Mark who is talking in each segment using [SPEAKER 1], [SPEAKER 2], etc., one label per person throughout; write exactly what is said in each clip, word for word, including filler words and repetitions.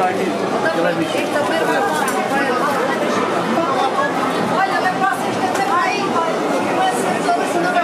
[SPEAKER 1] Olha, da próxima esta aí, começa toda a semana.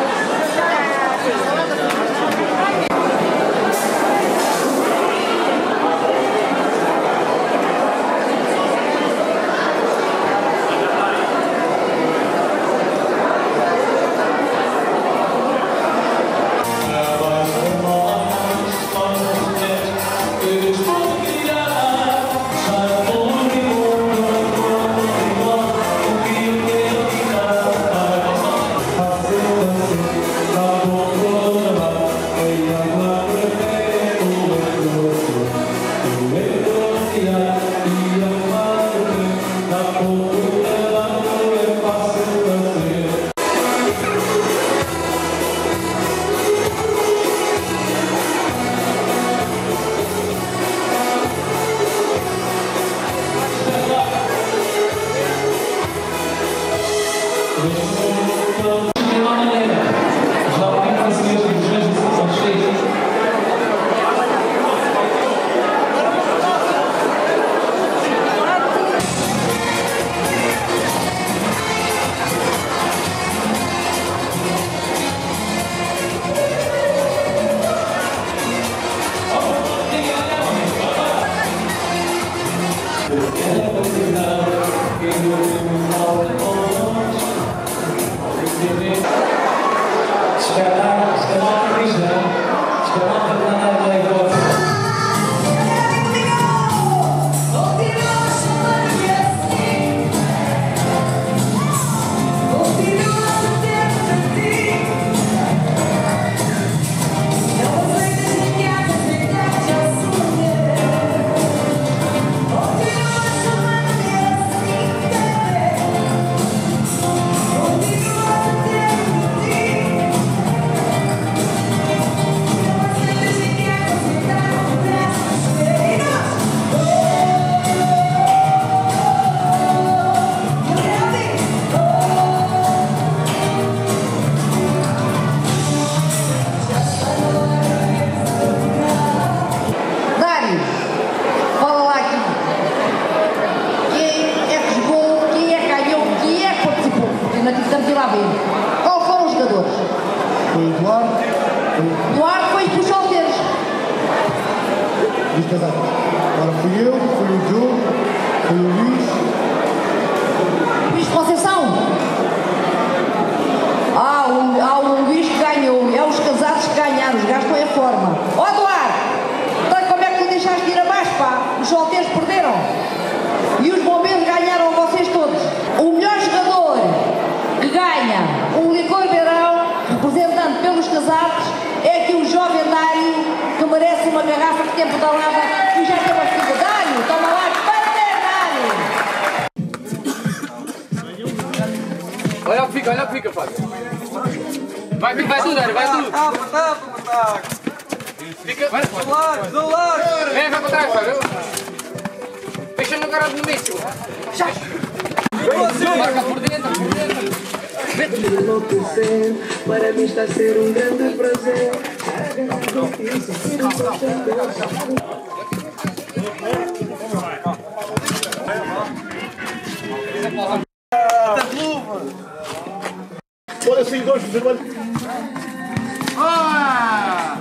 [SPEAKER 1] Qual foram os jogadores?
[SPEAKER 2] Foi o Duarte.
[SPEAKER 1] O Duarte foi para os solteiros.
[SPEAKER 2] Diz casado. Agora fui eu, foi o Diogo, foi o Luís.
[SPEAKER 1] Luís Conceição? Ah, o, ah, o Luís que ganhou. É os casados que ganharam, os gajos estão em forma. Ó oh, Duarte! Então como é que tu deixaste de ir abaixo, pá? Os solteiros perderam. E os bombeiros ganharam vocês todos. O melhor jogador que ganha um licor beirão, representando pelos casados, é aqui o jovem Dário, que merece uma garrafa de tempo da lava e já tem uma filha. Dário, toma lá, parabéns, Dário!
[SPEAKER 3] Olha o que fica, olha o que fica, Fábio. Vai, vai tu, Dário, vai tu.
[SPEAKER 4] Ah, apertado, apertado.
[SPEAKER 3] Fica, vai.
[SPEAKER 4] Do lado, do lado.
[SPEAKER 3] Vem, vai para trás, Fábio. Deixa no cara no míssil. Já. Marca por dentro, por dentro.
[SPEAKER 5] Enlouquecer, para mim está a ser um grande prazer.
[SPEAKER 2] Olha assim, dois, vermelho.
[SPEAKER 3] Ah!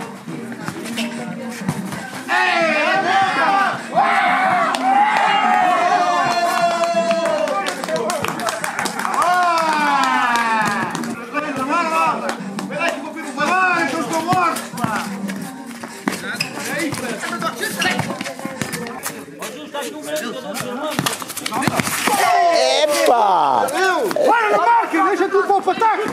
[SPEAKER 6] Epa!
[SPEAKER 2] Para na máquina, deixa tudo para o ataque!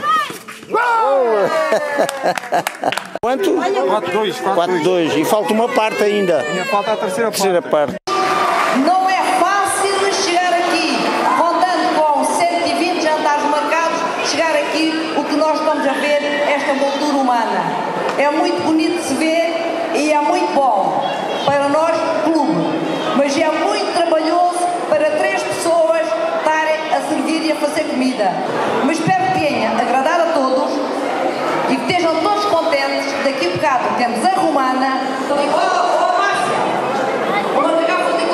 [SPEAKER 6] Quanto?
[SPEAKER 4] quatro dois.
[SPEAKER 6] quatro dois. E falta uma parte ainda.
[SPEAKER 4] Ainda falta a terceira,
[SPEAKER 6] terceira parte.
[SPEAKER 1] Não é fácil chegar aqui, contando com cento e vinte jantares marcados, chegar aqui, o que nós estamos a ver, esta moldura humana. É muito bonito de se ver e é muito bom para nós, clube, mas é muito trabalhoso para três pessoas estarem a servir e a fazer comida. Mas espero que tenha agradado a todos e que estejam todos contentes. Daqui a bocado temos a romana. Oh, oh, Márcia, uma garrafa de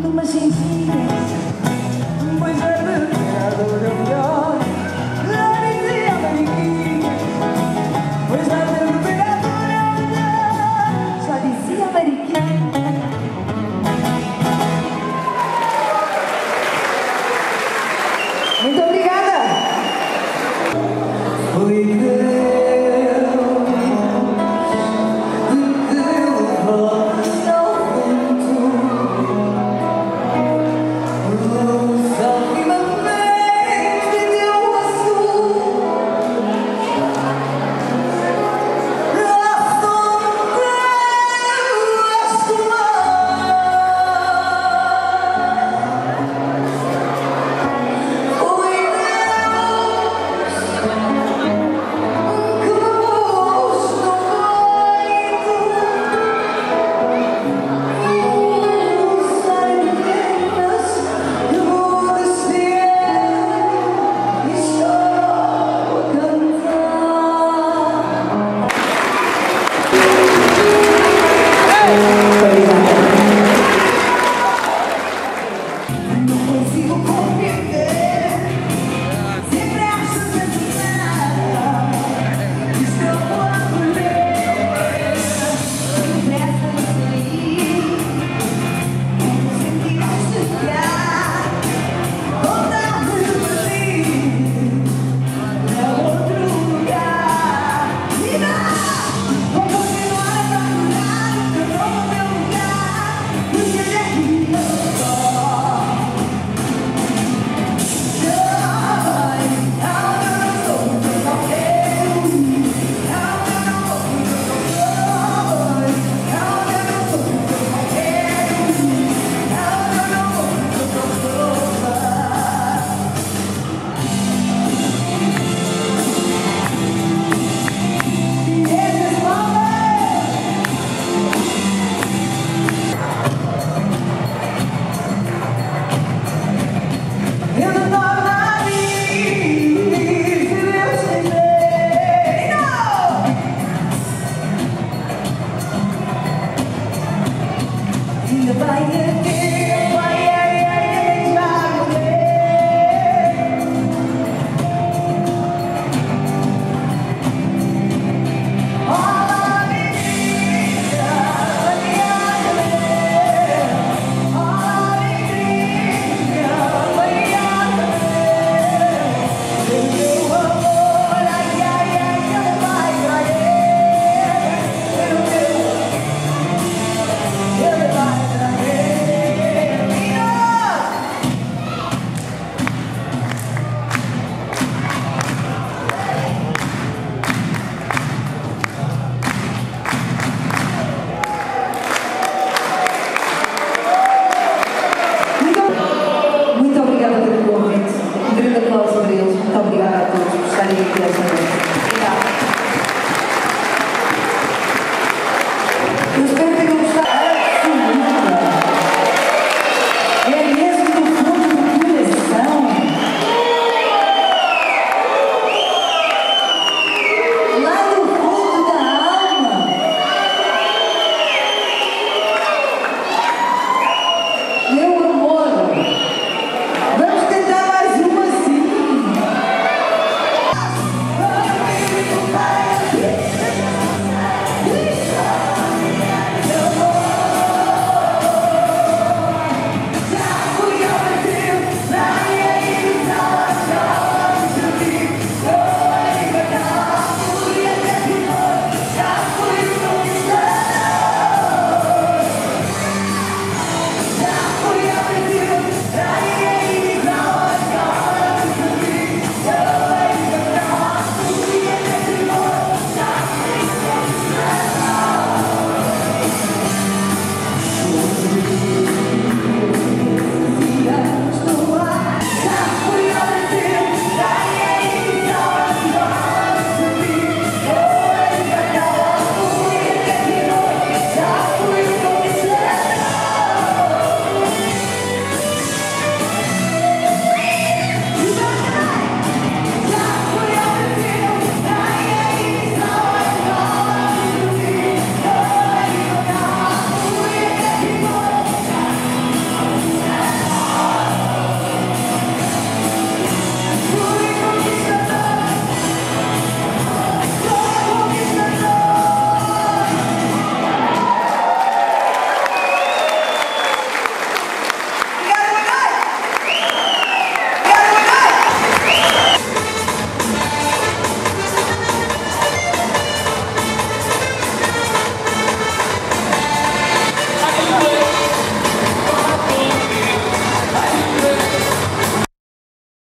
[SPEAKER 5] numa cinzinha, pois é verdade, é melhor.